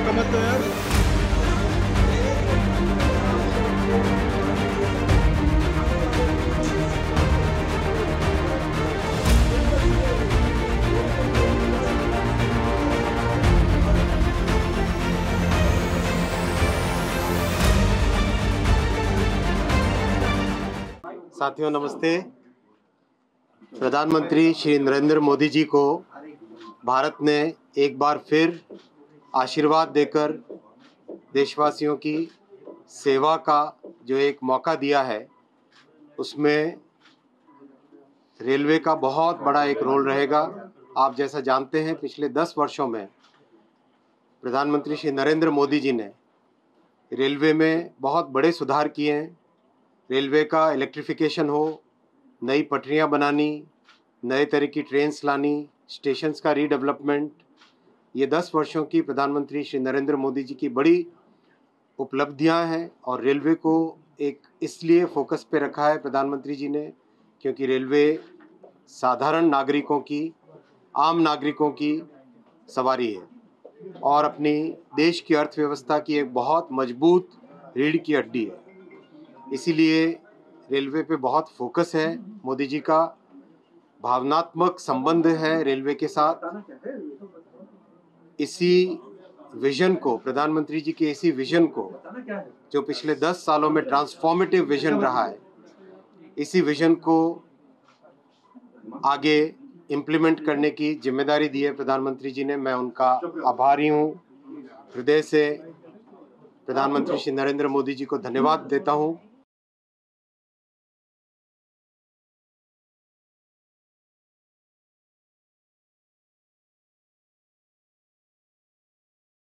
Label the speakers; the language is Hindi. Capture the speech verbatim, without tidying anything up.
Speaker 1: धक्का मत दो यार।
Speaker 2: साथियों नमस्ते। प्रधानमंत्री श्री नरेंद्र मोदी जी को भारत ने एक बार फिर आशीर्वाद देकर देशवासियों की सेवा का जो एक मौका दिया है, उसमें रेलवे का बहुत बड़ा एक रोल रहेगा। आप जैसा जानते हैं, पिछले दस वर्षों में प्रधानमंत्री श्री नरेंद्र मोदी जी ने रेलवे में बहुत बड़े सुधार किए हैं। रेलवे का इलेक्ट्रिफिकेशन हो, नई पटरियां बनानी, नए तरह की ट्रेन्स लानी, स्टेशंस का रीडेवलपमेंट, ये दस वर्षों की प्रधानमंत्री श्री नरेंद्र मोदी जी की बड़ी उपलब्धियां हैं। और रेलवे को एक इसलिए फोकस पे रखा है प्रधानमंत्री जी ने, क्योंकि रेलवे साधारण नागरिकों की, आम नागरिकों की सवारी है और अपनी देश की अर्थव्यवस्था की एक बहुत मजबूत रीढ़ की हड्डी है। इसीलिए रेलवे पे बहुत फोकस है। मोदी जी का भावनात्मक संबंध है रेलवे के साथ। इसी विजन को, प्रधानमंत्री जी के इसी विजन को, जो पिछले दस सालों में ट्रांसफॉर्मेटिव विजन रहा है, इसी विजन को आगे इम्प्लीमेंट करने की जिम्मेदारी दी है प्रधानमंत्री जी ने। मैं उनका आभारी हूँ। हृदय से प्रधानमंत्री श्री नरेंद्र मोदी जी को धन्यवाद देता हूँ।